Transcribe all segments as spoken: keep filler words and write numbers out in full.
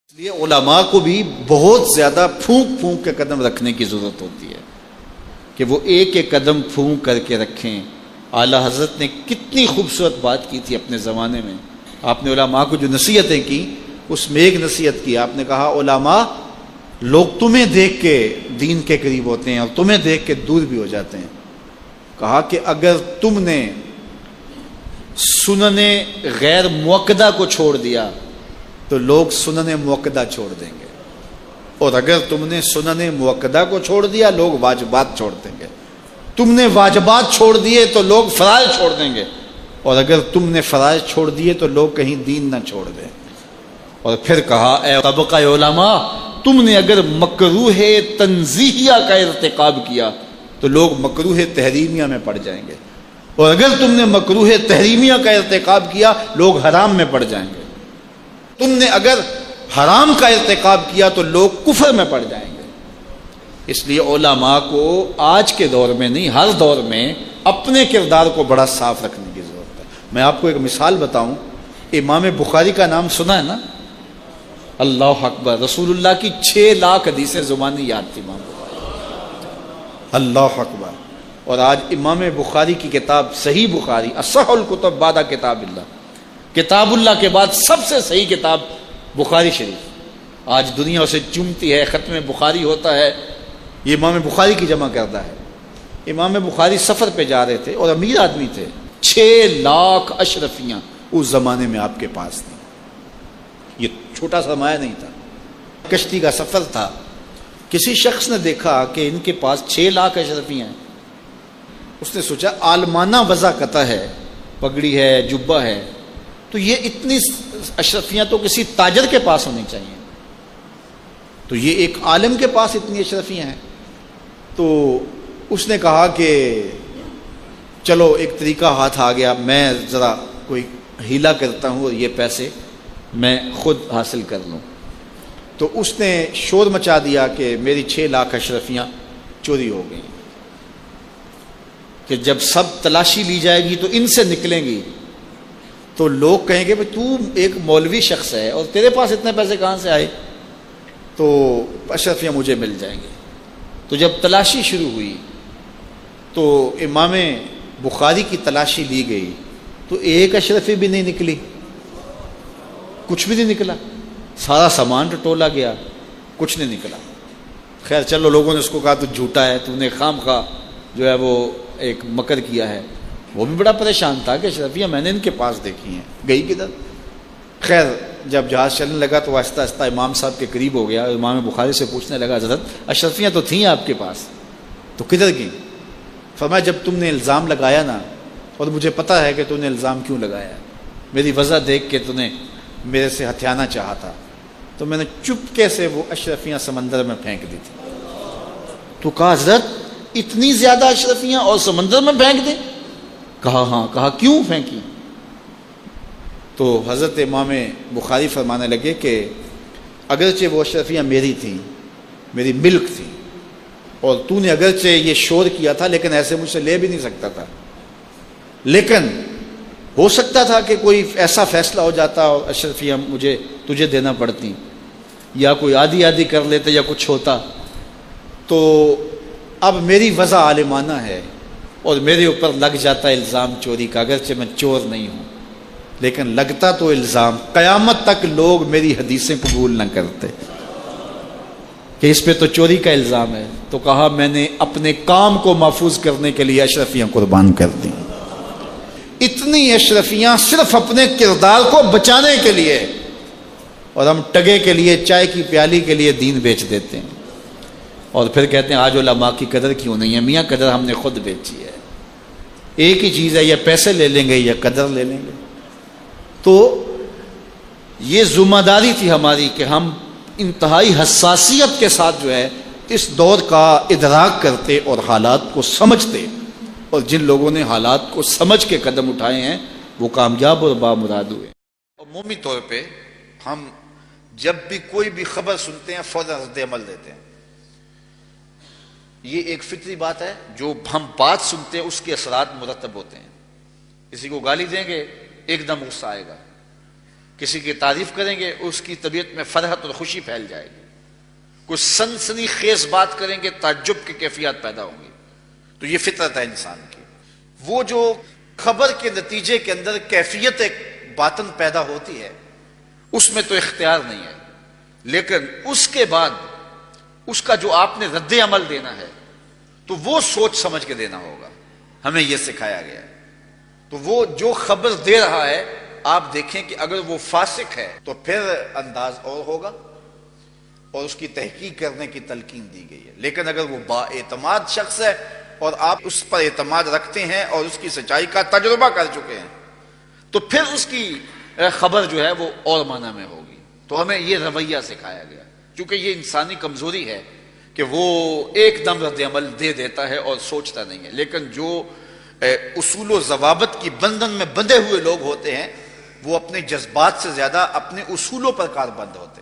اس لیے علماء کو بھی بہت زیادہ پھونک پھونک کے قدم رکھنے کی ضرورت ہوتی ہے کہ وہ ایک ایک قدم پھونک کر کے رکھیں۔ اعلیٰ حضرت نے کتنی خوبصورت بات کی تھی اپنے زمانے میں۔ آپ نے علماء کو جو نصیحتیں کی اس میں ایک نصیحت کی، آپ نے کہا علماء لوگ تمہیں دیکھ کے دین کے قریب ہوتے ہیں اور تمہیں دیکھ کے دور بھی ہو جاتے ہیں۔ کہا کہ اگر تم نے سنن غیر موقدہ کو چھوڑ دیا تو لوگ سنن موقدہ چھوڑ دیں گے، اور اگر تم نے سنن موقدہ کو چھوڑ دیا لوگ واجبات چھوڑ دیں گے، تم نے واجبات چھوڑ دیے تو لوگ فرائض چھوڑ دیں گے، اور اگر تم نے فرائض چھوڑ دیے تو لوگ کہیں دین نہ چھوڑ دیں۔ اور پھر کہا اے طبقہ علماء، تم نے اگر مکروہ تنزیہیہ کا ارتکاب کیا تو لوگ مکروہ تحریمیہ میں پڑ جائیں گے، اور اگر تم نے مکروہ تحریمیہ کا ارتکاب کیا لوگ حرام میں پڑ جائیں گے، تم نے اگر حرام کا ارتکاب کیا تو لوگ کفر میں پڑ جائیں گے۔ اس لیے علماء کو آج کے دور میں نہیں، ہر دور میں اپنے کردار کو بڑا صاف رکھنے کی ضرورت ہے۔ میں آپ کو ایک مثال بتاؤں، امام بخاری کا نام سنا ہے نا؟ اللہ اکبر، رسول اللہ کی چھ لاکھ حدیثیں زبانی یاد تھی امام بخاری، اللہ اکبر۔ اور آج امام بخاری کی کتاب صحیح بخاری، اصح الکتب بعد کتاب اللہ، کتاب اللہ کے بعد سب سے صحیح کتاب بخاری شریف، آج دنیا اسے چومتی ہے، ختم بخاری ہوتا ہے، یہ امام بخاری کی جمع کردہ ہے۔ امام بخاری سفر پہ جا رہے تھے اور امیر آدمی تھے، چھ لاکھ اشرفیاں اس زمانے میں آپ کے پاس تھیں، یہ چھوٹا سرمایہ نہیں تھا، کشتی کا سفر تھا۔ کسی شخص نے دیکھا کہ ان کے پاس چھ لاکھ اشرفیاں ہیں، اس نے سوچا عالمانہ وضع قطع ہے، پگڑی ہے، جبہ ہے، تو یہ اتنی اشرفیاں تو کسی تاجر کے پاس ہونی چاہیے، تو یہ ایک عالم کے پاس اتنی اشرفیاں ہیں۔ تو اس نے کہا کہ چلو ایک طریقہ ہاتھ آ گیا، میں ذرا کوئی ہیلا کرتا ہوں اور یہ پیسے میں خود حاصل کر لوں۔ تو اس نے شور مچا دیا کہ میری چھ لاکھ اشرفیاں چوری ہو گئیں، کہ جب سب تلاشی لی جائے گی تو ان سے نکلیں گی تو لوگ کہیں گے تو ایک مولوی شخص ہے اور تیرے پاس اتنے پیسے کہاں سے آئے، تو اشرفیاں مجھے مل جائیں گی۔ تو جب تلاشی شروع ہوئی تو امام بخاری کی تلاشی لی گئی تو ایک اشرفی بھی نہیں نکلی، کچھ بھی نہیں نکلا، سارا سامان ٹٹولا گیا، کچھ نہیں نکلا۔ خیر چلو، لوگوں نے اس کو کہا تو جھوٹا ہے، تو نے خام خواہ جو ہے وہ ایک مکر کیا ہے۔ وہ بھی بڑا پریشان تھا کہ اشرفیاں میں نے ان کے پاس دیکھی ہیں، گئی کدھر؟ خیر جب جہاز چلنے لگا تو آہستہ آہستہ امام صاحب کے قریب ہو گیا، امام بخاری سے پوچھنے لگا حضرت اشرفیاں تو تھیں آپ کے پاس، تو کدھر گئیں؟ فرمایا جب تم نے الزام لگایا نا، اور مجھے پتہ ہے کہ تم نے الزام کیوں لگایا، میری وجہ دیکھ کے تم نے میرے سے ہتھیانا چاہا تھا، تو میں نے چپکے سے وہ اشرفیاں سمندر میں پھینک دی تھی۔ تو کہا حضرت اتنی زیادہ اشرفیاں اور سمندر میں پھینک دیں؟ کہا ہاں۔ کہا کیوں پھینکی؟ تو حضرت امام بخاری فرمانے لگے کہ اگرچہ وہ اشرفیاں میری تھیں، میری ملک تھیں، اور تو نے اگرچہ یہ شور کیا تھا لیکن ایسے مجھ سے لے بھی نہیں سکتا تھا، لیکن ہو سکتا تھا کہ کوئی ایسا فیصلہ ہو جاتا اور اشرفیاں مجھے تجھے دینا پڑتی، یا کوئی آدھی آدھی کر لیتے یا کچھ ہوتا، تو اب میری وضع عالمانہ ہے اور میرے اوپر لگ جاتا الزام چوری کا، اگرچہ میں چور نہیں ہوں لیکن لگتا تو الزام، قیامت تک لوگ میری حدیثیں قبول نہ کرتے کہ اس پہ تو چوری کا الزام ہے۔ تو کہا میں نے اپنے کام کو محفوظ کرنے کے لیے اشرفیاں قربان کر دیں، اتنی اشرفیاں صرف اپنے کردار کو بچانے کے لیے، اور ہم ٹگے کے لیے، چائے کی پیالی کے لیے دین بیچ دیتے ہیں، اور پھر کہتے ہیں آج علماء کی قدر کیوں نہیں ہے؟ میاں قدر ہم نے خود بیچی ہے، ایک ہی چیز ہے، یا پیسے لے لیں گے یا قدر لے لیں گے۔ تو یہ ذمہ داری تھی ہماری کہ ہم انتہائی حساسیت کے ساتھ جو ہے اس دور کا ادراک کرتے اور حالات کو سمجھتے، اور جن لوگوں نے حالات کو سمجھ کے قدم اٹھائے ہیں وہ کامیاب اور بامراد ہوئے۔ عمومی طور پہ ہم جب بھی کوئی بھی خبر سنتے ہیں فوراً رد عمل دیتے ہیں، یہ ایک فطری بات ہے، جو ہم بات سنتے ہیں اس کے اثرات مرتب ہوتے ہیں۔ کسی کو گالی دیں گے ایک دم غصہ آئے گا، کسی کی تعریف کریں گے اس کی طبیعت میں فرحت اور خوشی پھیل جائے گی، کچھ سنسنی خیز بات کریں گے تعجب کی کیفیات پیدا ہوں گی. تو یہ فطرت ہے انسان کی. وہ جو خبر کے نتیجے کے اندر کیفیت ایک باطن پیدا ہوتی ہے اس میں تو اختیار نہیں ہے، لیکن اس کے بعد اس کا جو آپ نے رد عمل دینا ہے تو وہ سوچ سمجھ کے دینا ہوگا. ہمیں یہ سکھایا گیا ہے. تو وہ جو خبر دے رہا ہے آپ دیکھیں کہ اگر وہ فاسق ہے تو پھر انداز اور ہوگا اور اس کی تحقیق کرنے کی تلقین دی گئی ہے. لیکن اگر وہ با اعتماد شخص ہے اور آپ اس پر اعتماد رکھتے ہیں اور اس کی سچائی کا تجربہ کر چکے ہیں تو پھر اس کی خبر جو ہے وہ اور معنی میں ہوگی. تو ہمیں یہ رویہ سکھایا گیا کیونکہ یہ انسانی کمزوری ہے کہ وہ ایک دم رد عمل دے دیتا ہے اور سوچتا نہیں ہے. لیکن جو اصول و ضوابط کی بندھن میں بندھے ہوئے لوگ ہوتے ہیں وہ اپنے جذبات سے زیادہ اپنے اصولوں پر کاربند ہوتے ہیں.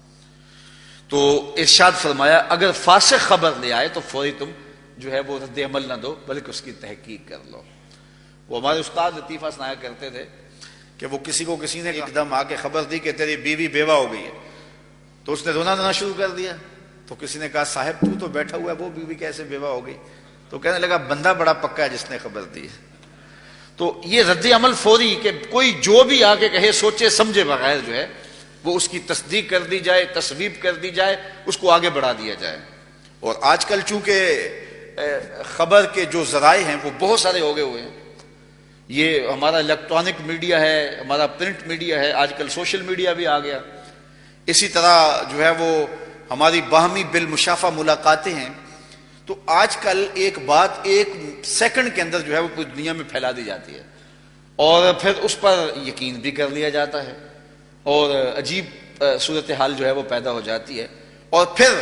تو ارشاد فرمایا اگر فاسق خبر لے آئے تو فوری تم جو ہے وہ رد عمل نہ دو بلکہ اس کی تحقیق کر لو. وہ ہمارے استاد لطیفہ سنایا کرتے تھے کہ وہ کسی کو کسی نے ایک دم آ کے خبر دی کہ تیری بیوی بیوہ ہو گئی ہے تو اس نے رونا دھونا شروع کر دیا. تو کسی نے کہا صاحب تو تو بیٹھا ہوا ہے وہ بیوی کیسے بیوہ ہو گئی؟ تو کہنے لگا بندہ بڑا پکا ہے جس نے خبر دی. تو یہ رد عمل فوری کہ کوئی جو بھی آ کے کہے سوچے سمجھے بغیر جو ہے وہ اس کی تصدیق کر دی جائے، تصویب کر دی جائے، اس کو آگے بڑھا دیا جائے. اور آج کل چونکہ خبر کے جو ذرائع ہیں وہ بہت سارے ہو گئے ہوئے ہیں. یہ ہمارا الیکٹرانک میڈیا ہے، ہمارا پرنٹ میڈیا ہے، آج کل سوشل میڈیا بھی آ گیا. اسی طرح جو ہے وہ ہماری باہمی بالمشافہ ملاقاتیں ہیں. تو آج کل ایک بات ایک سیکنڈ کے اندر جو ہے وہ پوری دنیا میں پھیلا دی جاتی ہے اور پھر اس پر یقین بھی کر لیا جاتا ہے اور عجیب صورتحال جو ہے وہ پیدا ہو جاتی ہے. اور پھر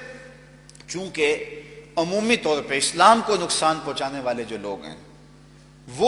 چونکہ عمومی طور پہ اسلام کو نقصان پہنچانے والے جو لوگ ہیں وہ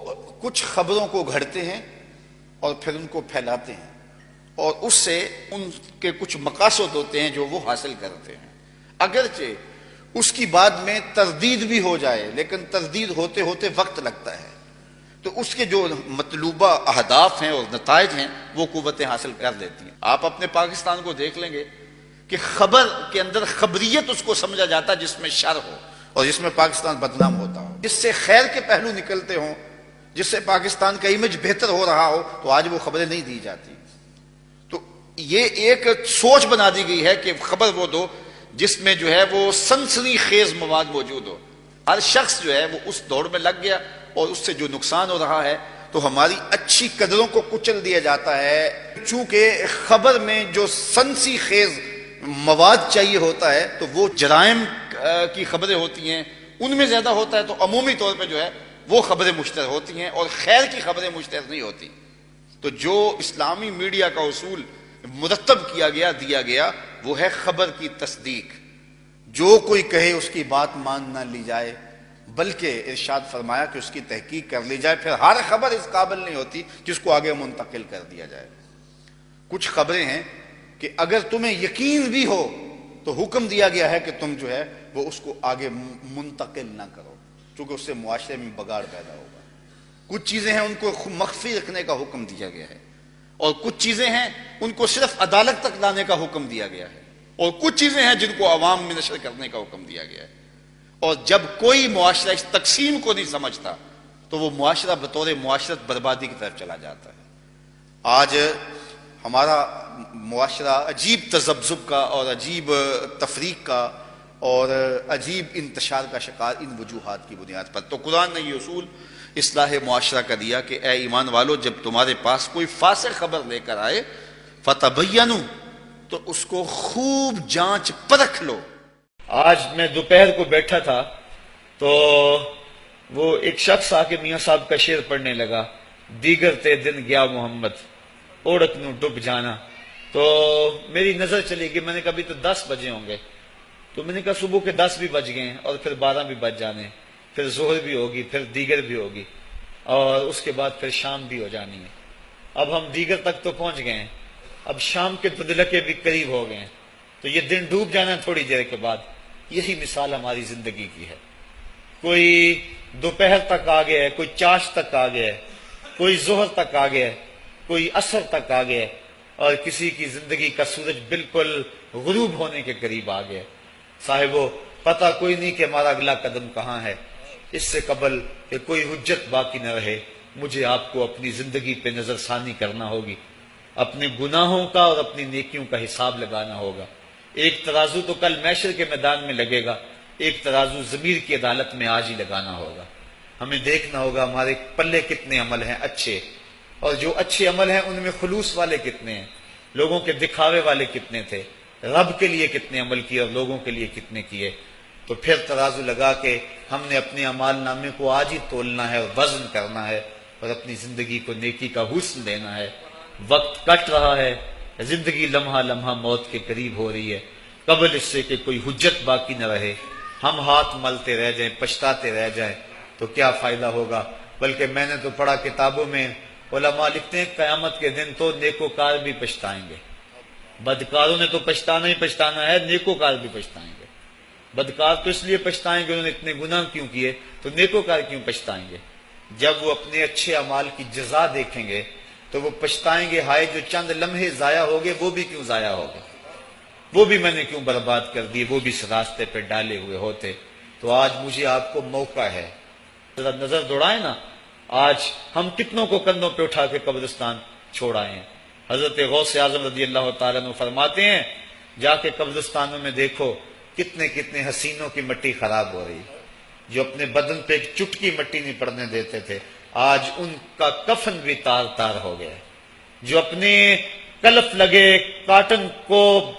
کچھ خبروں کو گھڑتے ہیں اور پھر ان کو پھیلاتے ہیں اور اس سے ان کے کچھ مقاصد ہوتے ہیں جو وہ حاصل کرتے ہیں. اگرچہ اس کی بعد میں تردید بھی ہو جائے لیکن تردید ہوتے ہوتے وقت لگتا ہے تو اس کے جو مطلوبہ اہداف ہیں اور نتائج ہیں وہ قوتیں حاصل کر لیتی ہیں. آپ اپنے پاکستان کو دیکھ لیں گے کہ خبر کے اندر خبریت اس کو سمجھا جاتا جس میں شر ہو اور جس میں پاکستان بدنام ہوتا ہو، جس سے خیر کے پہلو نکلتے ہوں، جس سے پاکستان کا امیج بہتر ہو رہا ہو تو آج وہ خبریں نہیں دی جاتی. تو یہ ایک سوچ بنا دی گئی ہے کہ خبر وہ دو جس میں جو ہے وہ سنسنی خیز مواد موجود ہو. ہر شخص جو ہے وہ اس دوڑ میں لگ گیا اور اس سے جو نقصان ہو رہا ہے تو ہماری اچھی قدروں کو کچل دیا جاتا ہے. چونکہ خبر میں جو سنسی خیز مواد چاہیے ہوتا ہے تو وہ جرائم کی خبریں ہوتی ہیں ان میں زیادہ ہوتا ہے. تو عمومی طور پہ جو ہے وہ خبریں مشتہر ہوتی ہیں اور خیر کی خبریں مشتہر نہیں ہوتی. تو جو اسلامی میڈیا کا اصول مرتب کیا گیا دیا گیا وہ ہے خبر کی تصدیق. جو کوئی کہے اس کی بات مان نہ لی جائے بلکہ ارشاد فرمایا کہ اس کی تحقیق کر لی جائے. پھر ہر خبر اس قابل نہیں ہوتی کہ اس کو آگے منتقل کر دیا جائے. کچھ خبریں ہیں کہ اگر تمہیں یقین بھی ہو تو حکم دیا گیا ہے کہ تم جو ہے وہ اس کو آگے منتقل نہ کرو کیونکہ اس سے معاشرے میں بگاڑ پیدا ہوگا. کچھ چیزیں ہیں ان کو مخفی رکھنے کا حکم دیا گیا ہے اور کچھ چیزیں ہیں ان کو صرف عدالت تک لانے کا حکم دیا گیا ہے اور کچھ چیزیں ہیں جن کو عوام میں نشر کرنے کا حکم دیا گیا ہے. اور جب کوئی معاشرہ اس تقسیم کو نہیں سمجھتا تو وہ معاشرہ بطور معاشرت بربادی کی طرف چلا جاتا ہے. آج ہمارا معاشرہ عجیب تذبذب کا اور عجیب تفریق کا اور عجیب انتشار کا شکار ان وجوہات کی بنیاد پر. تو قرآن نے یہ اصول اصلاح معاشرہ کا دیا کہ اے ایمان والو جب تمہارے پاس کوئی فاسق خبر لے کر آئے فتبینوا تو اس کو خوب جانچ پرکھ لو. آج میں دوپہر کو بیٹھا تھا تو وہ ایک شخص آ کے میاں صاحب کا شعر پڑھنے لگا، دیگر تے دن گیا محمد اوڑک نو ڈب جانا. تو میری نظر چلی گئی، میں نے کہا ابھی تو دس بجے ہوں گے. تو میں نے کہا صبح کے دس بھی بج گئے اور پھر بارہ بھی بج جانے، پھر ظہر بھی ہوگی، پھر دیگر بھی ہوگی اور اس کے بعد پھر شام بھی ہو جانی ہے. اب ہم دیگر تک تو پہنچ گئے ہیں، اب شام کے تدلکے بھی قریب ہو گئے ہیں تو یہ دن ڈوب جانا تھوڑی دیر کے بعد. یہی مثال ہماری زندگی کی ہے. کوئی دوپہر تک آ گیا ہے، کوئی چاش تک آ گیا ہے، کوئی ظہر تک آ گیا ہے کوئی عصر تک آ گئے اور کسی کی زندگی کا سورج بالکل غروب ہونے کے قریب آ گیا. صاحبو پتہ کوئی نہیں کہ ہمارا اگلا قدم کہاں ہے. اس سے قبل کہ کوئی حجت باقی نہ رہے مجھے آپ کو اپنی زندگی پہ نظر ثانی کرنا ہوگی، اپنے گناہوں کا اور اپنی نیکیوں کا حساب لگانا ہوگا. ایک ترازو تو کل محشر کے میدان میں لگے گا، ایک ترازو ضمیر کی عدالت میں آج ہی لگانا ہوگا. ہمیں دیکھنا ہوگا ہمارے پلے کتنے عمل ہیں اچھے، اور جو اچھے عمل ہیں ان میں خلوص والے کتنے ہیں، لوگوں کے دکھاوے والے کتنے تھے، رب کے لیے کتنے عمل کیے اور لوگوں کے لیے کتنے کیے. تو پھر ترازو لگا کے ہم نے اپنے اعمال نامے کو آج ہی تولنا ہے اور وزن کرنا ہے اور اپنی زندگی کو نیکی کا حسن دینا ہے. وقت کٹ رہا ہے، زندگی لمحہ لمحہ موت کے قریب ہو رہی ہے. قبل اس سے کہ کوئی حجت باقی نہ رہے ہم ہاتھ ملتے رہ جائیں، پچھتاتے رہ جائیں تو کیا فائدہ ہوگا. بلکہ میں نے تو پڑھا کتابوں میں علماء لکھتے ہیں قیامت کے دن تو نیکوکار بھی پچھتائیں گے. بدکاروں نے تو پچھتانا ہی پچھتانا ہے، نیکوکار بھی پچھتائیں گے. بدکار تو اس لیے پچھتائیں گے انہوں نے اتنے گناہ کیوں کیے، تو نیکوکار کیوں پچھتائیں گے. جب وہ اپنے اچھے اعمال کی جزا دیکھیں گے تو وہ پچھتائیں گے، ہائے جو چند لمحے ضائع ہو گئے وہ بھی کیوں ضائع ہو گئے، وہ بھی میں نے کیوں برباد کر دیے، وہ بھی اس راستے پہ ڈالے ہوئے ہوتے. تو آج مجھے آپ کو موقع ہے، ذرا نظر دوڑائیں نا، آج ہم کتنوں کو کندھوں پہ اٹھا کے قبرستان چھوڑ آئے ہیں. حضرت غوث اعظم رضی اللہ تعالیٰ عنہ فرماتے ہیں جا کے قبرستانوں میں دیکھو کتنے کتنے حسینوں کی مٹی خراب ہو رہی، جو اپنے بدن پہ ایک چٹکی مٹی نہیں پڑنے دیتے تھے آج ان کا کفن بھی تار تار ہو گیا. جو اپنے کلف لگے کاٹن کو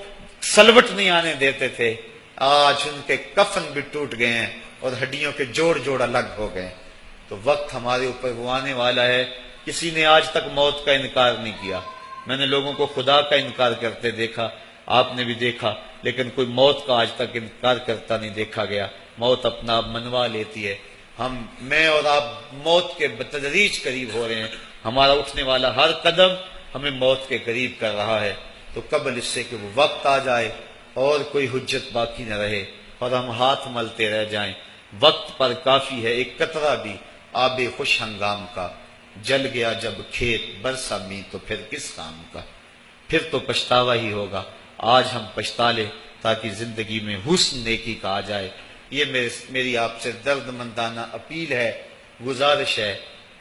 سلوٹ نہیں آنے دیتے تھے آج ان کے کفن بھی ٹوٹ گئے ہیں اور ہڈیوں کے جوڑ جوڑ الگ ہو گئے. تو وقت ہمارے اوپر وہ آنے والا ہے. کسی نے آج تک موت کا انکار نہیں کیا. میں نے لوگوں کو خدا کا انکار کرتے دیکھا، آپ نے بھی دیکھا، لیکن کوئی موت کا آج تک انکار کرتا نہیں دیکھا گیا. موت اپنا آپ منوا لیتی ہے. ہم میں اور آپ موت کے بتدریج قریب ہو رہے ہیں. ہمارا اٹھنے والا ہر قدم ہمیں موت کے قریب کر رہا ہے. تو قبل اس سے کہ وہ وقت آ جائے اور کوئی حجت باقی نہ رہے اور ہم ہاتھ ملتے رہ جائیں، وقت پر کافی ہے ایک قطرہ بھی آب خوش ہنگام کا. جل گیا جب کھیت برسا می تو پھر کس کام کا، پھر تو پچھتاوا ہی ہوگا. آج ہم پچھتا لیں تاکہ زندگی میں حسن نیکی کا آ جائے. یہ میری آپ سے درد مندانہ اپیل ہے، گزارش ہے،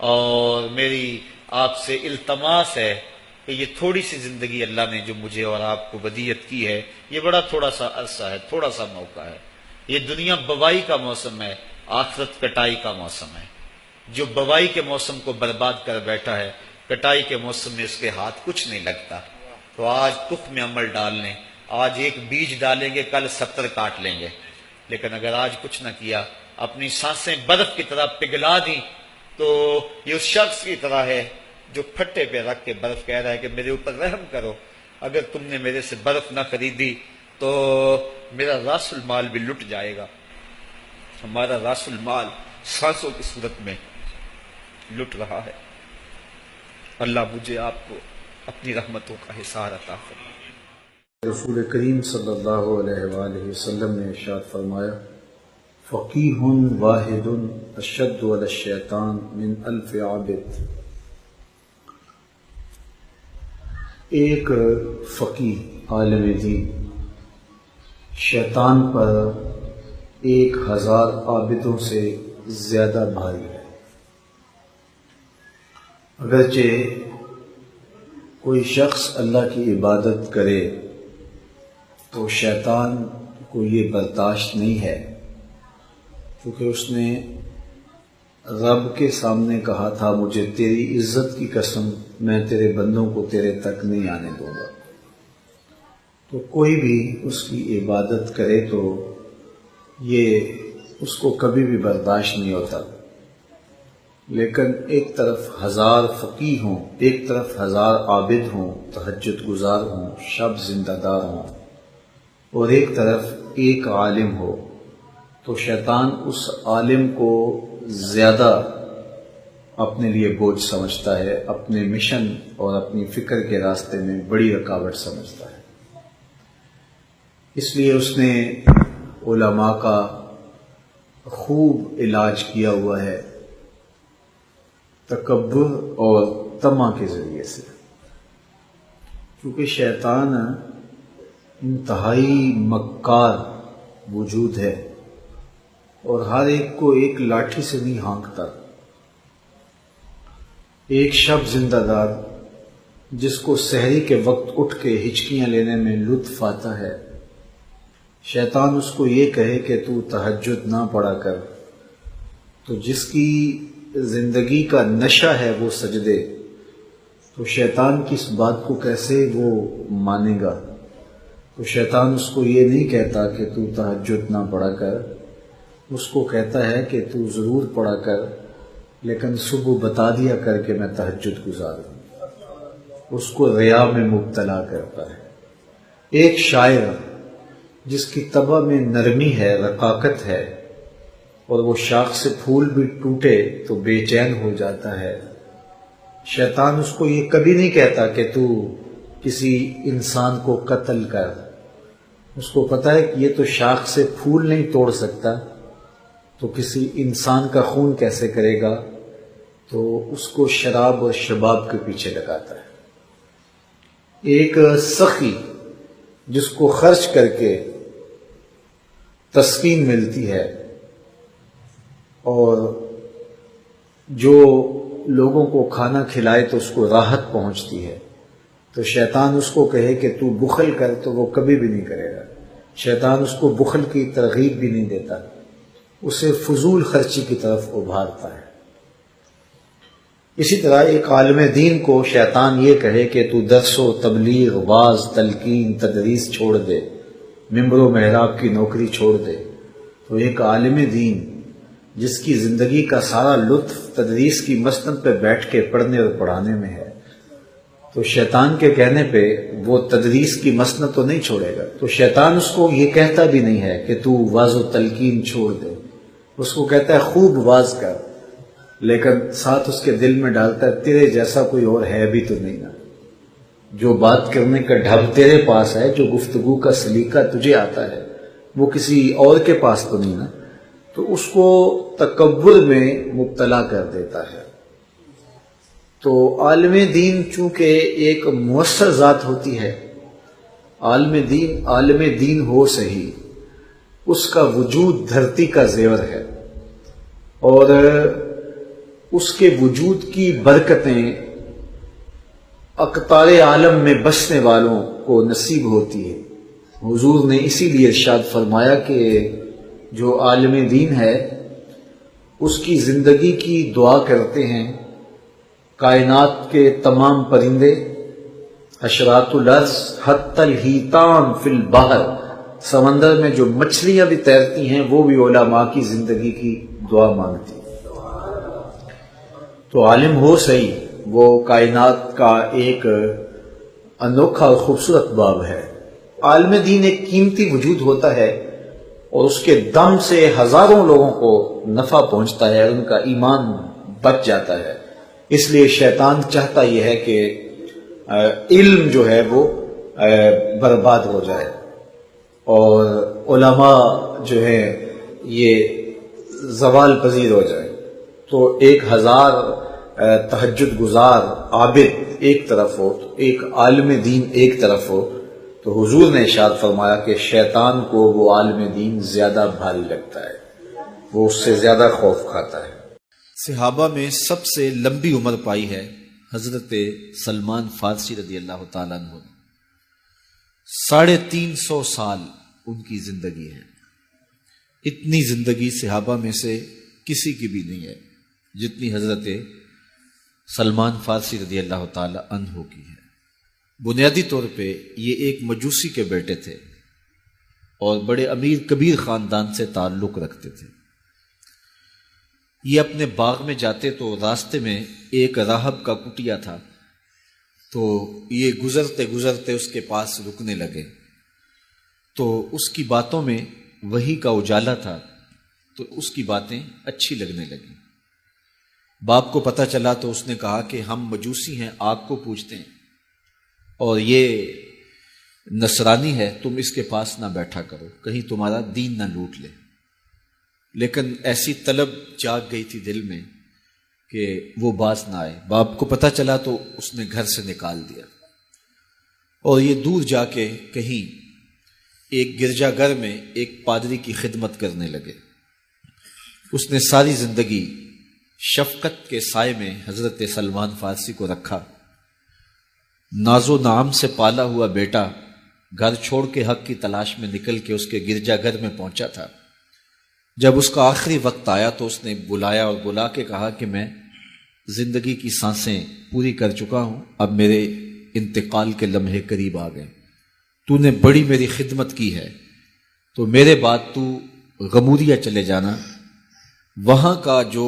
اور میری آپ سے التماس ہے کہ یہ تھوڑی سی زندگی اللہ نے جو مجھے اور آپ کو ودیعت کی ہے، یہ بڑا تھوڑا سا عرصہ ہے، تھوڑا سا موقع ہے. یہ دنیا بوائی کا موسم ہے، آخرت کٹائی کا موسم ہے. جو بوائی کے موسم کو برباد کر بیٹھا ہے کٹائی کے موسم میں اس کے ہاتھ کچھ نہیں لگتا. تو آج تخم عمل ڈال لیں. آج ایک بیج ڈالیں گے کل ستر کاٹ لیں گے. لیکن اگر آج کچھ نہ کیا، اپنی سانسیں برف کی طرح پگھلا دی، تو یہ اس شخص کی طرح ہے جو پھٹے پہ رکھ کے برف کہہ رہا ہے کہ میرے اوپر رحم کرو. اگر تم نے میرے سے برف نہ خریدی تو میرا راس المال بھی لٹ جائے گا. ہمارا راس المال سانسوں کی صورت میں لٹ رہا ہے. اللہ مجھے آپ کو اپنی رحمتوں کا حصار عطا فرمائے. رسول کریم صلی اللہ علیہ وآلہ وسلم نے ارشاد فرمایا، فقیہ واحد اشد علی الشیطان من الف عابد. ایک فقیہ عالم دین شیطان پر ایک ہزار عابدوں سے زیادہ بھاری ہے. اگرچہ کوئی شخص اللہ کی عبادت کرے تو شیطان کو یہ برداشت نہیں ہے، کیونکہ اس نے رب کے سامنے کہا تھا مجھے تیری عزت کی قسم میں تیرے بندوں کو تیرے تک نہیں آنے دوں گا. تو کوئی بھی اس کی عبادت کرے تو یہ اس کو کبھی بھی برداشت نہیں ہوتا. لیکن ایک طرف ہزار فقیہ ہوں، ایک طرف ہزار عابد ہوں، تہجد گزار ہوں، شب زندہ دار ہوں، اور ایک طرف ایک عالم ہو، تو شیطان اس عالم کو زیادہ اپنے لیے بوجھ سمجھتا ہے، اپنے مشن اور اپنی فکر کے راستے میں بڑی رکاوٹ سمجھتا ہے. اس لیے اس نے علماء کا خوب علاج کیا ہوا ہے. تکبر اور طمع کے ذریعے سے، کیونکہ شیطان انتہائی مکار وجود ہے اور ہر ایک کو ایک لاٹھی سے نہیں ہانکتا۔ ایک شب زندہ دار جس کو سحری کے وقت اٹھ کے ہچکیاں لینے میں لطف آتا ہے، شیطان اس کو یہ کہے کہ تو تہجد نہ پڑھا کر، تو جس کی زندگی کا نشہ ہے وہ سجدے، تو شیطان کی اس بات کو کیسے وہ مانے گا؟ تو شیطان اس کو یہ نہیں کہتا کہ تو تہجد نہ پڑھا کر، اس کو کہتا ہے کہ تو ضرور پڑھا کر، لیکن صبح بتا دیا کر کہ میں تہجد گزار ہوں۔ اس کو ریا میں مبتلا کرتا ہے۔ ایک شاعر جس کی طبع میں نرمی ہے، رقاقت ہے، اور وہ شاخ سے پھول بھی ٹوٹے تو بے چین ہو جاتا ہے، شیطان اس کو یہ کبھی نہیں کہتا کہ تو کسی انسان کو قتل کر۔ اس کو پتا ہے کہ یہ تو شاخ سے پھول نہیں توڑ سکتا، تو کسی انسان کا خون کیسے کرے گا؟ تو اس کو شراب اور شباب کے پیچھے لگاتا ہے۔ ایک سخی جس کو خرچ کر کے تسکین ملتی ہے اور جو لوگوں کو کھانا کھلائے تو اس کو راحت پہنچتی ہے، تو شیطان اس کو کہے کہ تو بخل کر، تو وہ کبھی بھی نہیں کرے گا۔ شیطان اس کو بخل کی ترغیب بھی نہیں دیتا، اسے فضول خرچی کی طرف ابھارتا ہے۔ اسی طرح ایک عالم دین کو شیطان یہ کہے کہ تو درس و تبلیغ، واعظ، تلقین، تدریس چھوڑ دے، ممبر و محراب کی نوکری چھوڑ دے، تو ایک عالم دین جس کی زندگی کا سارا لطف تدریس کی مسند پہ بیٹھ کے پڑھنے اور پڑھانے میں ہے، تو شیطان کے کہنے پہ وہ تدریس کی مسند تو نہیں چھوڑے گا۔ تو شیطان اس کو یہ کہتا بھی نہیں ہے کہ تو واعظ و تلقین چھوڑ دے، اس کو کہتا ہے خوب واعظ کر، لیکن ساتھ اس کے دل میں ڈالتا ہے تیرے جیسا کوئی اور ہے بھی تو نہیں نا، جو بات کرنے کا ڈھب تیرے پاس ہے، جو گفتگو کا سلیقہ تجھے آتا ہے، وہ کسی اور کے پاس تو نہیں نا۔ تو اس کو تکبر میں مبتلا کر دیتا ہے۔ تو عالم دین چونکہ ایک مؤثر ذات ہوتی ہے، عالم دین عالم دین ہو صحیح، اس کا وجود دھرتی کا زیور ہے، اور اس کے وجود کی برکتیں اقطار عالم میں بسنے والوں کو نصیب ہوتی ہے۔ حضور نے اسی لیے ارشاد فرمایا کہ جو عالم دین ہے اس کی زندگی کی دعا کرتے ہیں کائنات کے تمام پرندے، حشرات الارض، حتی الحیتان فی البحر، سمندر میں جو مچھلیاں بھی تیرتی ہیں وہ بھی علماء کی زندگی کی دعا مانگتی ہیں۔ تو عالم ہو صحیح، وہ کائنات کا ایک انوکھا اور خوبصورت باب ہے۔ عالم دین ایک قیمتی وجود ہوتا ہے اور اس کے دم سے ہزاروں لوگوں کو نفع پہنچتا ہے، ان کا ایمان بچ جاتا ہے۔ اس لیے شیطان چاہتا یہ ہے کہ علم جو ہے وہ برباد ہو جائے اور علماء جو ہے یہ زوال پذیر ہو جائے۔ تو ایک ہزار تہجد گزار عابد ایک طرف ہو، تو ایک عالم دین ایک طرف ہو، تو حضور نے ارشاد فرمایا کہ شیطان کو وہ عالم دین زیادہ بھاری لگتا ہے، وہ اس سے زیادہ خوف کھاتا ہے۔ صحابہ میں سب سے لمبی عمر پائی ہے حضرت سلمان فارسی رضی اللہ تعالیٰ عنہ نے، ساڑھے تین سو سال ان کی زندگی ہے۔ اتنی زندگی صحابہ میں سے کسی کی بھی نہیں ہے جتنی حضرت سلمان فارسی رضی اللہ تعالی عنہ کی ہے۔ بنیادی طور پہ یہ ایک مجوسی کے بیٹے تھے اور بڑے امیر کبیر خاندان سے تعلق رکھتے تھے۔ یہ اپنے باغ میں جاتے تو راستے میں ایک راہب کا کٹیا تھا، تو یہ گزرتے گزرتے اس کے پاس رکنے لگے، تو اس کی باتوں میں وحی کا اجالا تھا، تو اس کی باتیں اچھی لگنے لگیں۔ باپ کو پتہ چلا تو اس نے کہا کہ ہم مجوسی ہیں، آگ کو پوجتے ہیں، اور یہ نصرانی ہے، تم اس کے پاس نہ بیٹھا کرو، کہیں تمہارا دین نہ لوٹ لے۔ لیکن ایسی طلب جاگ گئی تھی دل میں کہ وہ باز نہ آئے. باپ کو پتہ چلا تو اس نے گھر سے نکال دیا اور یہ دور جا کے کہیں ایک گرجا گھر میں ایک پادری کی خدمت کرنے لگے. اس نے ساری زندگی شفقت کے سائے میں حضرت سلمان فارسی کو رکھا. ناز و نعام سے پالا ہوا بیٹا گھر چھوڑ کے حق کی تلاش میں نکل کے اس کے گرجا گھر میں پہنچا تھا. جب اس کا آخری وقت آیا تو اس نے بلایا اور بلا کے کہا کہ میں زندگی کی سانسیں پوری کر چکا ہوں، اب میرے انتقال کے لمحے قریب آ گئے. تو نے بڑی میری خدمت کی ہے، تو میرے بعد تو غموریا چلے جانا. وہاں کا جو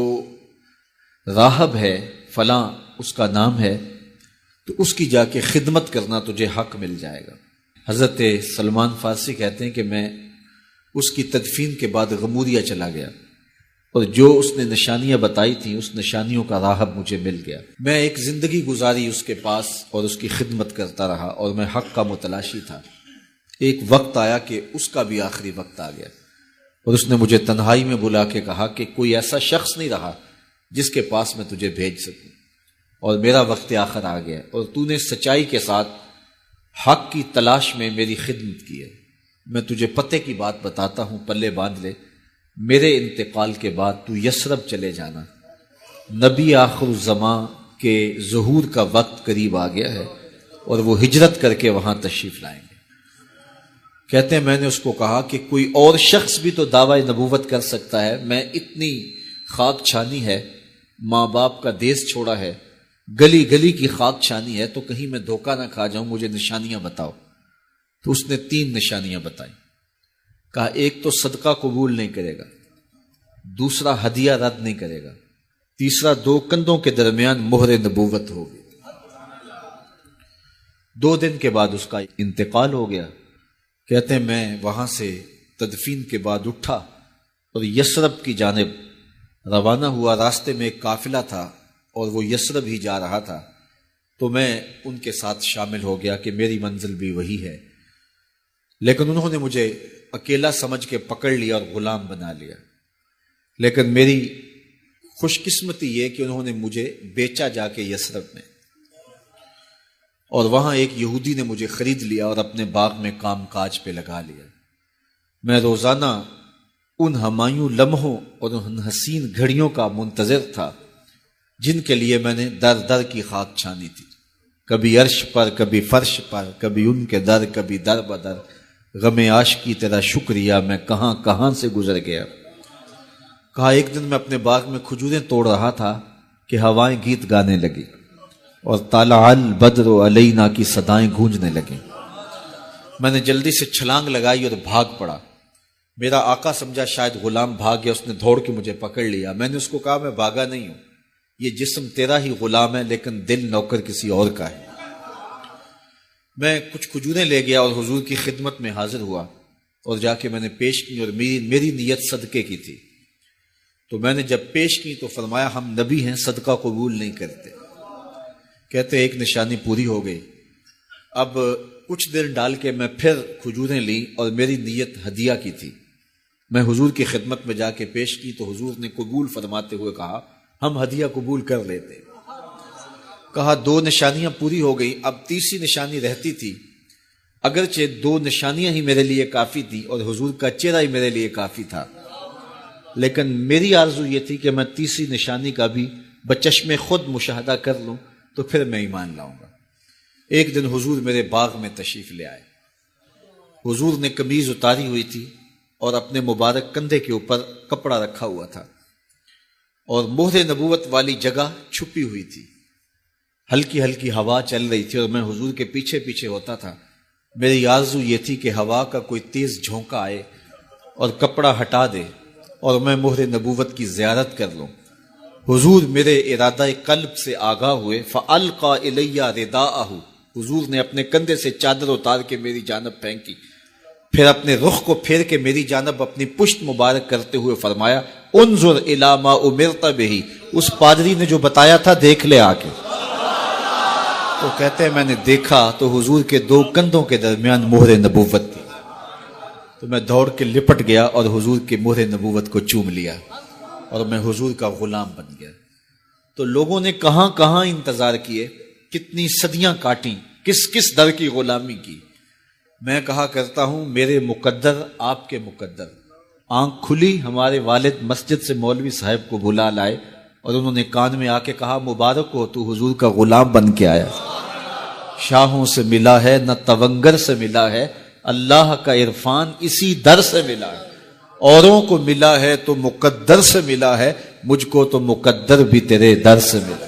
راہب ہے فلاں اس کا نام ہے، تو اس کی جا کے خدمت کرنا تجھے حق مل جائے گا. حضرت سلمان فارسی کہتے ہیں کہ میں اس کی تدفین کے بعد غموریا چلا گیا اور جو اس نے نشانیاں بتائی تھیں اس نشانیوں کا راہب مجھے مل گیا. میں ایک زندگی گزاری اس کے پاس اور اس کی خدمت کرتا رہا اور میں حق کا متلاشی تھا. ایک وقت آیا کہ اس کا بھی آخری وقت آ گیا اور اس نے مجھے تنہائی میں بلا کے کہا کہ کوئی ایسا شخص نہیں رہا جس کے پاس میں تجھے بھیج سکوں، اور میرا وقت آخر آ گیا اور تو نے سچائی کے ساتھ حق کی تلاش میں میری خدمت کی ہے. میں تجھے پتے کی بات بتاتا ہوں، پلے باندھ لے. میرے انتقال کے بعد تو یثرب چلے جانا. نبی آخر الزماں کے ظہور کا وقت قریب آ گیا ہے اور وہ ہجرت کر کے وہاں تشریف لائیں گے. کہتے ہیں میں نے اس کو کہا کہ کوئی اور شخص بھی تو دعوی نبوت کر سکتا ہے، میں اتنی خاک چھانی ہے، ماں باپ کا دیس چھوڑا ہے، گلی گلی کی خاک چھانی ہے، تو کہیں میں دھوکہ نہ کھا جاؤں، مجھے نشانیاں بتاؤ. تو اس نے تین نشانیاں بتائیں. کہا ایک تو صدقہ قبول نہیں کرے گا، دوسرا ہدیہ رد نہیں کرے گا، تیسرا دو کندھوں کے درمیان مہر نبوت ہوگی. دو دن کے بعد اس کا انتقال ہو گیا. کہتے ہیں میں وہاں سے تدفین کے بعد اٹھا اور یثرب کی جانب روانہ ہوا. راستے میں ایک قافلہ تھا اور وہ یثرب ہی جا رہا تھا، تو میں ان کے ساتھ شامل ہو گیا کہ میری منزل بھی وہی ہے. لیکن انہوں نے مجھے اکیلا سمجھ کے پکڑ لیا اور غلام بنا لیا. لیکن میری خوش قسمتی یہ کہ انہوں نے مجھے بیچا جا کے یثرب میں، اور وہاں ایک یہودی نے مجھے خرید لیا اور اپنے باغ میں کام کاج پہ لگا لیا. میں روزانہ ان ہمایوں لمحوں اور ان حسین گھڑیوں کا منتظر تھا جن کے لیے میں نے در در کی خاک چھانی تھی. کبھی عرش پر، کبھی فرش پر، کبھی ان کے در، کبھی در بدر. غم عاشقی تیرا شکریہ میں کہاں کہاں سے گزر گیا. کہا ایک دن میں اپنے باغ میں کھجوریں توڑ رہا تھا کہ ہوائیں گیت گانے لگی اور طلع البدر علینا کی صدائیں گونجنے لگیں. میں نے جلدی سے چھلانگ لگائی اور بھاگ پڑا. میرا آقا سمجھا شاید غلام بھاگ گیا، اس نے دوڑ کے مجھے پکڑ لیا. میں نے اس کو کہا میں بھاگا نہیں ہوں، یہ جسم تیرا ہی غلام ہے لیکن دل نوکر کسی اور کا ہے. میں کچھ کھجوریں لے گیا اور حضور کی خدمت میں حاضر ہوا اور جا کے میں نے پیش کی، اور میری میری نیت صدقے کی تھی. تو میں نے جب پیش کی تو فرمایا ہم نبی ہیں، صدقہ قبول نہیں کرتے. کہتے ایک نشانی پوری ہو گئی. اب کچھ دیر ڈال کے میں پھر کھجوریں لی اور میری نیت ہدیہ کی تھی. میں حضور کی خدمت میں جا کے پیش کی تو حضور نے قبول فرماتے ہوئے کہا ہم ہدیہ قبول کر لیتے. کہا دو نشانیاں پوری ہو گئی، اب تیسری نشانی رہتی تھی. اگرچہ دو نشانیاں ہی میرے لیے کافی تھی اور حضور کا چہرہ ہی میرے لیے کافی تھا، لیکن میری آرزو یہ تھی کہ میں تیسری نشانی کا بھی بچشم خود مشاہدہ کر لوں تو پھر میں ایمان لاؤں گا. ایک دن حضور میرے باغ میں تشریف لے آئے. حضور نے قمیض اتاری ہوئی تھی اور اپنے مبارک کندھے کے اوپر کپڑا رکھا ہوا تھا اور مہر نبوت والی جگہ چھپی ہوئی تھی. ہلکی ہلکی ہوا چل رہی تھی اور میں حضور کے پیچھے پیچھے ہوتا تھا. میری آرزو یہ تھی کہ ہوا کا کوئی تیز جھونکا آئے اور کپڑا ہٹا دے اور میں مہر نبوت کی زیارت کر لوں. حضور میرے ارادہ قلب سے آگاہ ہوئے. فَأَلْقَى إِلَيَّ رِدَاءَهُ، حضور نے اپنے کندھے سے چادر اتار کے میری جانب پھینکی، پھر اپنے رخ کو پھیر کے میری جانب اپنی پشت مبارک کرتے ہوئے فرمایا انظر الی ما امرت بہ، اس پادری نے جو بتایا تھا دیکھ لے آ کے. تو کہتے ہیں میں نے دیکھا تو حضور کے دو کندھوں کے درمیان مہر نبوت تھی. تو میں دوڑ کے لپٹ گیا اور حضور کے مہر نبوت کو چوم لیا اور میں حضور کا غلام بن گیا. تو لوگوں نے کہاں کہاں انتظار کیے، کتنی صدیاں کاٹیں، کس کس در کی غلامی کی۔ میں کہا کرتا ہوں میرے مقدر آپ کے مقدر۔ آنکھ کھلی، ہمارے والد مسجد سے مولوی صاحب کو بلا لائے اور انہوں نے کان میں آ کے کہا مبارک ہو، تو حضور کا غلام بن کے آیا، شاہوں سے ملا ہے نہ تونگر سے ملا ہے، اللہ کا عرفان اسی در سے ملا ہے، اوروں کو ملا ہے تو مقدر سے ملا ہے، مجھ کو تو مقدر بھی تیرے در سے ملا ہے۔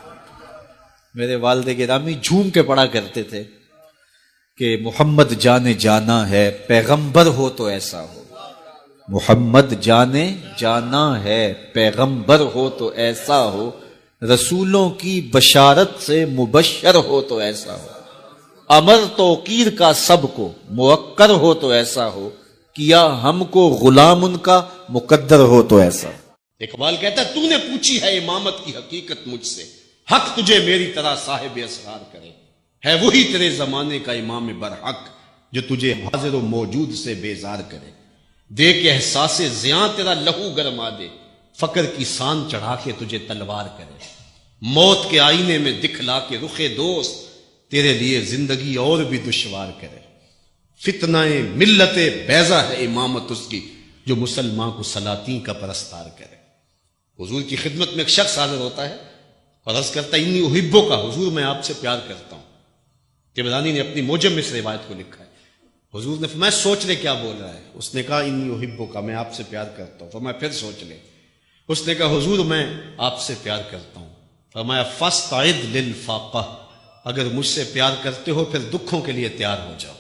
میرے والد گرامی جھوم کے پڑھا کرتے تھے کہ محمد جانے جانا ہے، پیغمبر ہو تو ایسا ہو، محمد جانے جانا ہے، پیغمبر ہو تو ایسا ہو، رسولوں کی بشارت سے مبشر ہو تو ایسا ہو، امر توقیر کا سب کو موقر ہو تو ایسا ہو، کیا ہم کو غلام ان کا مقدر ہو تو ایسا ہو۔ اقبال کہتا ہے تو نے پوچھی ہے امامت کی حقیقت مجھ سے، حق تجھے میری طرح صاحب اسرار کرے، ہے وہی تیرے زمانے کا امام برحق جو تجھے حاضر و موجود سے بیزار کرے، دے کے احساس زیاں تیرا لہو گرما دے، فقر کی سان چڑھا کے تجھے تلوار کرے، موت کے آئینے میں دکھلا کے رخ دوست تیرے لیے زندگی اور بھی دشوار کرے، فتنہ ملت بیضا ہے امامت اس کی جو مسلمان کو سلاطین کا پرستار کرے۔ حضور کی خدمت میں ایک شخص حاضر ہوتا ہے اور عرض کرتا ہے انی احبو کا، حضور میں آپ سے پیار کرتا ہوں۔ طبرانی نے اپنی موجم میں اس روایت کو لکھا ہے۔ حضور نے فرمایا سوچ لے کیا بول رہا ہے، اس نے کہا انی احبو کا، میں آپ سے پیار کرتا ہوں۔ فرمایا پھر سوچ لے، اس نے کہا حضور میں آپ سے پیار کرتا ہوں۔ فرمایا فاستعد للفاقہ، اگر مجھ سے پیار کرتے ہو پھر دکھوں کے لیے تیار ہو جاؤ،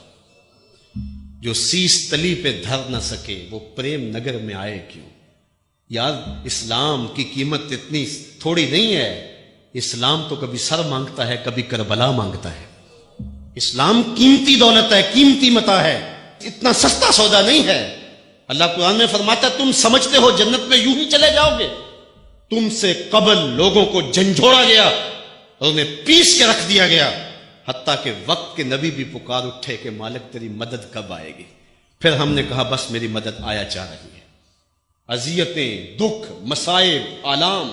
جو سیس تلی پہ دھر نہ سکے وہ پریم نگر میں آئے کیوں۔ یار اسلام کی قیمت اتنی تھوڑی نہیں ہے، اسلام تو کبھی سر مانگتا ہے کبھی کربلا مانگتا ہے۔ اسلام قیمتی دولت ہے، قیمتی متاع ہے، اتنا سستا سودا نہیں ہے۔ اللہ قرآن میں فرماتا ہے تم سمجھتے ہو جنت میں یوں ہی چلے جاؤ گے، تم سے قبل لوگوں کو جھنجھوڑا گیا اور انہیں پیس کے رکھ دیا گیا، حتیٰ کہ وقت کے نبی بھی پکار اٹھے کہ مالک تیری مدد کب آئے گی۔ پھر ہم نے کہا بس میری مدد آیا چاہ رہی ہے۔ اذیتیں، دکھ، مصائب، آلام،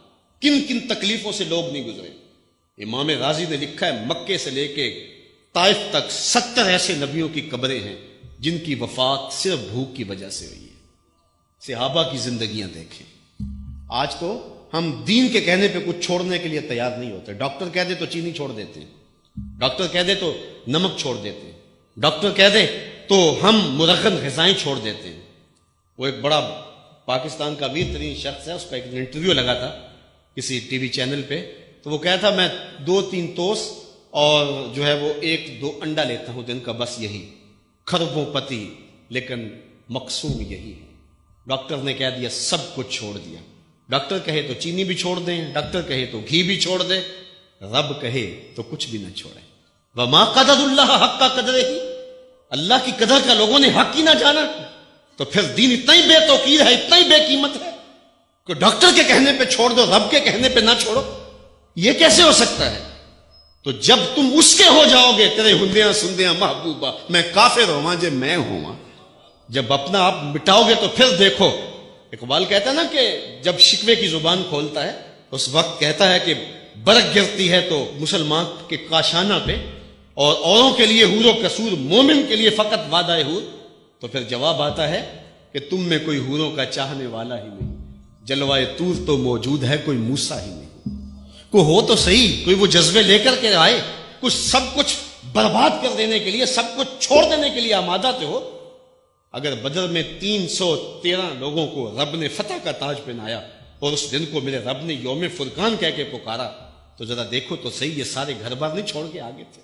کن کن تکلیفوں سے لوگ نہیں گزرے۔ امام رازی نے لکھا ہے مکے سے لے کے طائف تک ستر ایسے نبیوں کی قبریں ہیں جن کی وفات صرف بھوک کی وجہ سے ہوئی ہے۔ صحابہ کی زندگیاں دیکھیں۔ آج تو ہم دین کے کہنے پہ کچھ چھوڑنے کے لیے تیار نہیں ہوتے۔ ڈاکٹر کہہ دے تو چینی چھوڑ دیتے ہیں، ڈاکٹر کہہ دے تو نمک چھوڑ دیتے ہیں، ڈاکٹر کہہ دے تو ہم مرغن غذائیں چھوڑ دیتے ہیں۔ وہ ایک بڑا پاکستان کا امیر ترین شخص ہے، اس کا ایک انٹرویو لگا تھا کسی ٹی وی چینل پہ، تو وہ کہا تھا میں دو تین توس اور جو ہے وہ ایک دو انڈا لیتا ہوں دن کا، بس یہی، کھربوں پتی، لیکن مقصود یہی ہے۔ ڈاکٹر نے کہہ دیا سب کچھ چھوڑ دیا، ڈاکٹر کہے تو چینی بھی چھوڑ دیں، ڈاکٹر کہے تو گھی بھی چھوڑ دے، رب کہے تو کچھ بھی نہ چھوڑے۔ وما قدر اللہ حق کا قدر ہی، اللہ کی قدر کا لوگوں نے حق ہی نہ جانا، تو پھر دین اتنا ہی بے توقیر ہے، اتنا ہی بے قیمت ہے کہ ڈاکٹر کے کہنے پہ چھوڑ دو، رب کے کہنے پہ نہ چھوڑو، یہ کیسے ہو سکتا ہے؟ تو جب تم اس کے ہو جاؤ گے، تیرے ہندیاں سندیاں محبوبہ میں کافر ہوں جے میں ہوں، جب اپنا آپ مٹاؤ گے تو پھر دیکھو۔ اقبال کہتا ہے نا کہ جب شکوے کی زبان کھولتا ہے اس وقت کہتا ہے کہ برق گرتی ہے تو مسلمان کے کاشانہ پہ، اور اوروں کے لیے حور و قصور، مومن کے لیے فقط وعدہ حور، تو پھر جواب آتا ہے کہ تم میں کوئی حوروں کا چاہنے والا ہی نہیں، جلوائے طور تو موجود ہے کوئی موسیٰ ہی نہیں۔ کوئی ہو تو صحیح، کوئی وہ جذبے لے کر کے آئے، کچھ سب کچھ برباد کر دینے کے لیے، سب کچھ چھوڑ دینے کے لیے آمادہ تو ہو۔ اگر بدر میں تین سو تیرہ لوگوں کو رب نے فتح کا تاج پہنایا اور اس دن کو میرے رب نے یوم فرقان کہہ کے پکارا، تو ذرا دیکھو تو صحیح، یہ سارے گھر بار نہیں چھوڑ کے آگے تھے،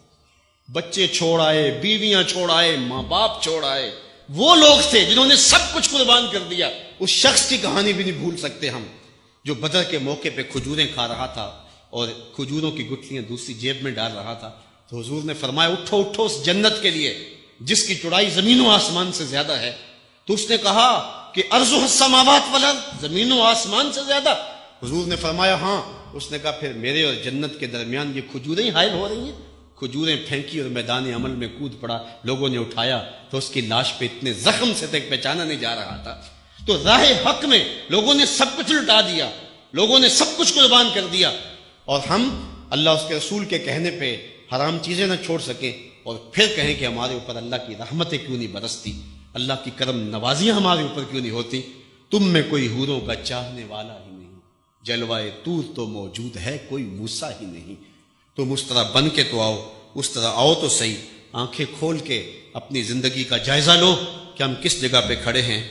بچے چھوڑ آئے، بیویاں چھوڑ آئے، ماں باپ چھوڑ آئے، وہ لوگ تھے جنہوں نے سب کچھ قربان کر دیا۔ اس شخص کی کہانی بھی نہیں بھول سکتے ہم، جو بدر کے موقع پہ کھجوریں کھا رہا تھا اور کھجوروں کی گٹھلیاں دوسری جیب میں ڈال رہا تھا، تو حضور نے فرمایا اٹھو اٹھو اس جنت کے لیے جس کی چوڑائی زمین و آسمان سے زیادہ ہے۔ تو اس نے کہا کہ ارض السماوات والارض، زمین و آسمان سے زیادہ؟ حضور نے فرمایا ہاں۔ اس نے کہا پھر میرے اور جنت کے درمیان یہ کھجوریں حائل ہو رہی ہیں؟ کھجوریں پھینکی اور میدان عمل میں کود پڑا، لوگوں نے اٹھایا تو اس کی لاش پہ اتنے زخم سے تک پہچانا نہیں جا رہا تھا۔ تو راہ حق میں لوگوں نے سب کچھ لٹا دیا، لوگوں نے سب کچھ قربان کر دیا، اور ہم اللہ اس کے رسول کے کہنے پہ حرام چیزیں نہ چھوڑ سکیں، اور پھر کہیں کہ ہمارے اوپر اللہ کی رحمتیں کیوں نہیں برستی، اللہ کی کرم نوازیاں ہمارے اوپر کیوں نہیں ہوتی۔ تم میں کوئی حوروں کا چاہنے والا ہی نہیں، جلوائے طور تو موجود ہے، کوئی موسیٰ ہی نہیں۔ تم اس طرح بن کے تو آؤ، اس طرح آؤ تو صحیح، آنکھیں کھول کے اپنی زندگی کا جائزہ لو کہ ہم کس جگہ پہ کھڑے ہیں۔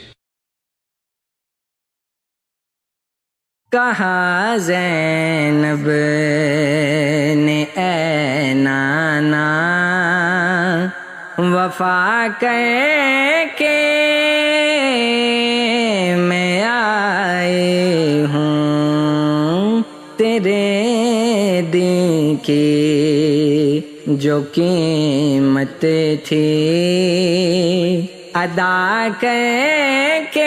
کہا زینب نے اے نانا وفا کر کے میں آئی ہوں، تیرے دین کی جو قیمت تھی ادا کر کے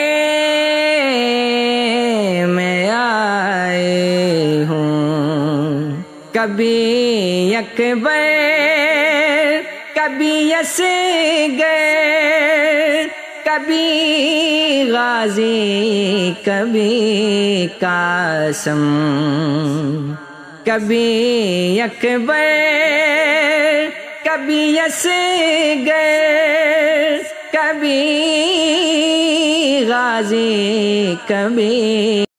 میں آئی ہوں۔ کبھی اکبر کبھی اصغر کبھی غازی کبھی قاسم، کبھی اکبر کبھی اصغر کبھی غازی کبھی